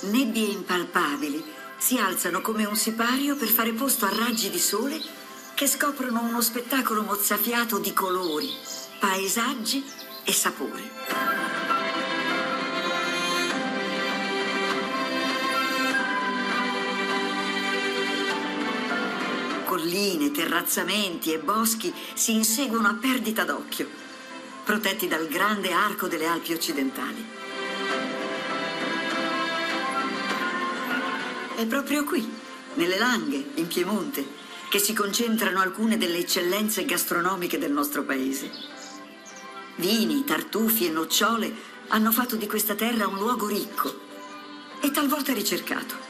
nebbie impalpabili si alzano come un sipario per fare posto a raggi di sole che scoprono uno spettacolo mozzafiato di colori, paesaggi e sapori. Colline, terrazzamenti e boschi si inseguono a perdita d'occhio, protetti dal grande arco delle Alpi occidentali. È proprio qui, nelle Langhe, in Piemonte, che si concentrano alcune delle eccellenze gastronomiche del nostro paese. Vini, tartufi e nocciole hanno fatto di questa terra un luogo ricco e talvolta ricercato.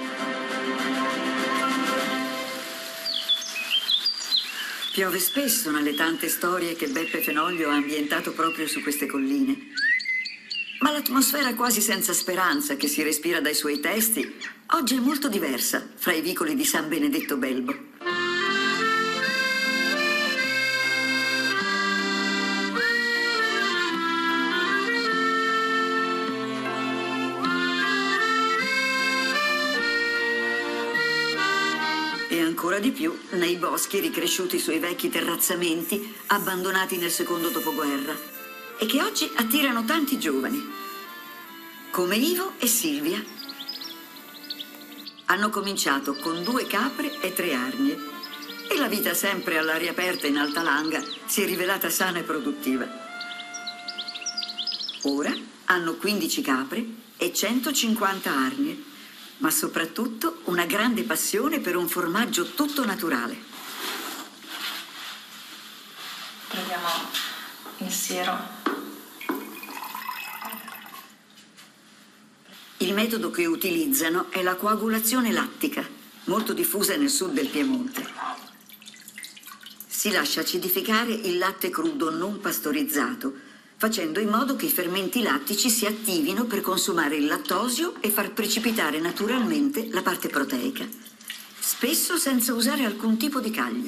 Piove spesso nelle tante storie che Beppe Fenoglio ha ambientato proprio su queste colline. Ma l'atmosfera quasi senza speranza che si respira dai suoi testi oggi è molto diversa fra i vicoli di San Benedetto Belbo. E ancora di più nei boschi ricresciuti sui vecchi terrazzamenti abbandonati nel secondo dopoguerra e che oggi attirano tanti giovani, come Ivo e Silvia. Hanno cominciato con 2 capre e 3 arnie e la vita sempre all'aria aperta in Alta Langa si è rivelata sana e produttiva. Ora hanno 15 capre e 150 arnie, ma soprattutto una grande passione per un formaggio tutto naturale. Prendiamo il siero. Il metodo che utilizzano è la coagulazione lattica, molto diffusa nel sud del Piemonte. Si lascia acidificare il latte crudo non pastorizzato, facendo in modo che i fermenti lattici si attivino per consumare il lattosio e far precipitare naturalmente la parte proteica, spesso senza usare alcun tipo di caglio.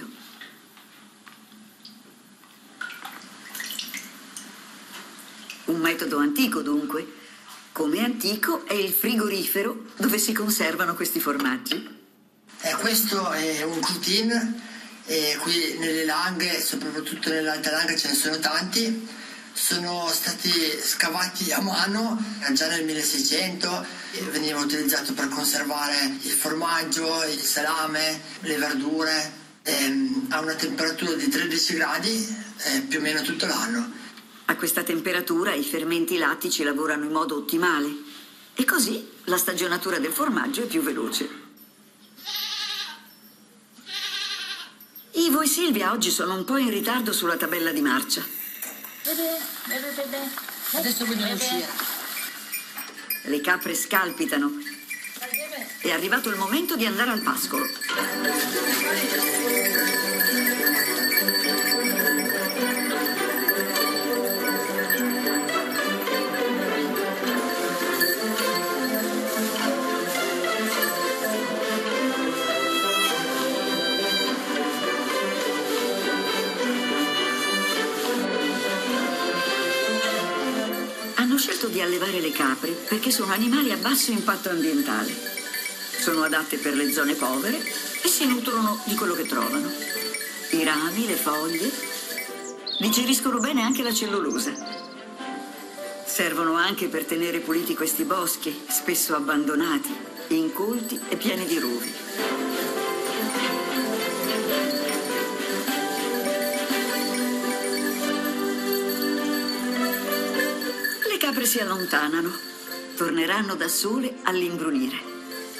Un metodo antico dunque, come antico è il frigorifero dove si conservano questi formaggi. Questo è un croutin e qui nelle Langhe, soprattutto nell'Alta Langa, ce ne sono tanti. Sono stati scavati a mano già nel 1600 e veniva utilizzato per conservare il formaggio, il salame, le verdure. A una temperatura di 13 gradi più o meno tutto l'anno. A questa temperatura i fermenti lattici lavorano in modo ottimale e così la stagionatura del formaggio è più veloce. Ivo e Silvia oggi sono un po' in ritardo sulla tabella di marcia. Bebe. Adesso vogliamo uscire. Le capre scalpitano. È arrivato il momento di andare al pascolo. Hanno scelto di allevare le capre perché sono animali a basso impatto ambientale. Sono adatte per le zone povere e si nutrono di quello che trovano. I rami, le foglie, digeriscono bene anche la cellulosa. Servono anche per tenere puliti questi boschi, spesso abbandonati, incolti e pieni di rovi. Le capre si allontanano, torneranno da sole all'imbrunire.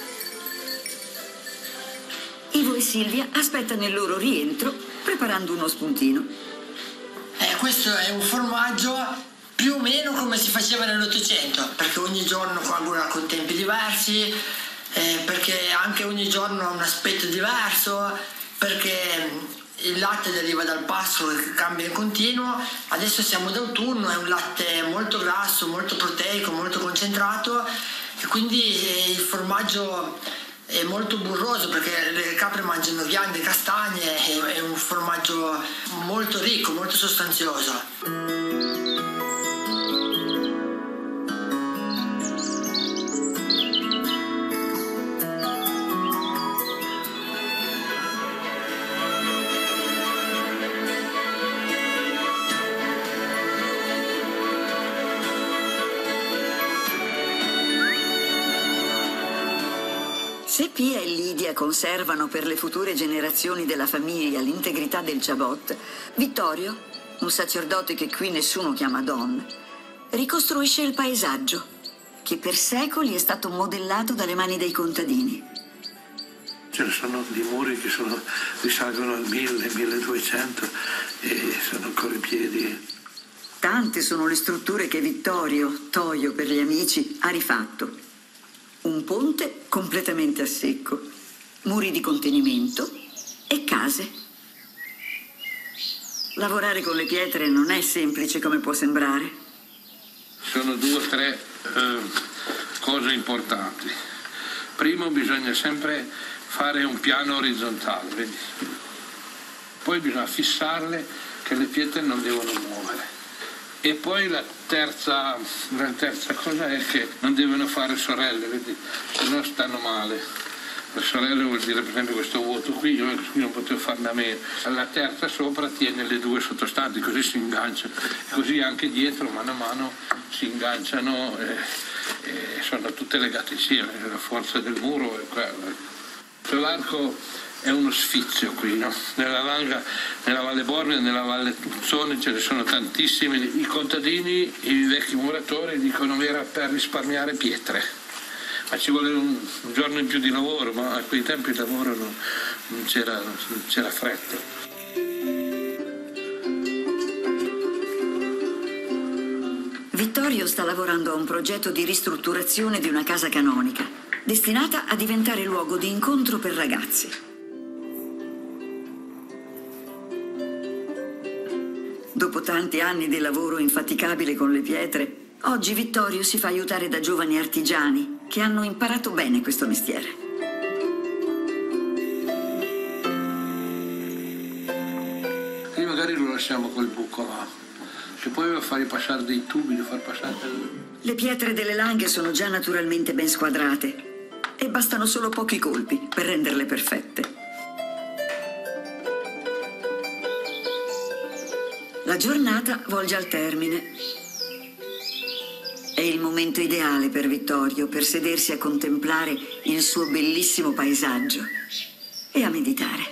Ivo e Silvia aspettano il loro rientro preparando uno spuntino. Questo è un formaggio più o meno come si faceva nell'Ottocento, perché ogni giorno coagula con tempi diversi, perché anche ogni giorno ha un aspetto diverso, perché il latte deriva dal pascolo che cambia in continuo. Adesso siamo d'autunno, è un latte molto grasso, molto proteico, molto concentrato e quindi il formaggio è molto burroso perché le capre mangiano ghiande, castagne, è un formaggio molto ricco, molto sostanzioso. Se Pia e Lidia conservano per le future generazioni della famiglia l'integrità del Chabot, Vittorio, un sacerdote che qui nessuno chiama Don, ricostruisce il paesaggio, che per secoli è stato modellato dalle mani dei contadini. Ce ne sono di muri che risalgono al 1000-1200 e sono ancora in piedi. Tante sono le strutture che Vittorio, Toio per gli amici, ha rifatto. Un ponte completamente a secco, muri di contenimento e case. Lavorare con le pietre non è semplice come può sembrare. Sono 2 o 3 cose importanti. Primo, bisogna sempre fare un piano orizzontale, vedi? Poi bisogna fissarle che le pietre non devono muovere. E poi la terza cosa è che non devono fare sorelle, vedi? Se no stanno male. Le sorelle vuol dire, per esempio, questo vuoto qui, io qui non potevo farne a meno. La terza sopra tiene le 2 sottostanti, così si ingaggiano. E così anche dietro, mano a mano, si ingaggiano e sono tutte legate insieme. La forza del muro è quella. L'arco è uno sfizio qui, no? Nella Langa, nella Valle Bormio e nella Valle Tuzzone ce ne sono tantissimi. I contadini, i vecchi muratori dicono era per risparmiare pietre, ma ci vuole un giorno in più di lavoro, ma a quei tempi il lavoro non c'era fretta. Vittorio sta lavorando a un progetto di ristrutturazione di una casa canonica, destinata a diventare luogo di incontro per ragazzi. Dopo tanti anni di lavoro infaticabile con le pietre, oggi Vittorio si fa aiutare da giovani artigiani che hanno imparato bene questo mestiere. E magari lo lasciamo col buco là, che poi va a fargli passare dei tubi, da far passare. Le pietre delle Langhe sono già naturalmente ben squadrate e bastano solo pochi colpi per renderle perfette. La giornata volge al termine. È il momento ideale per Vittorio per sedersi a contemplare il suo bellissimo paesaggio e a meditare.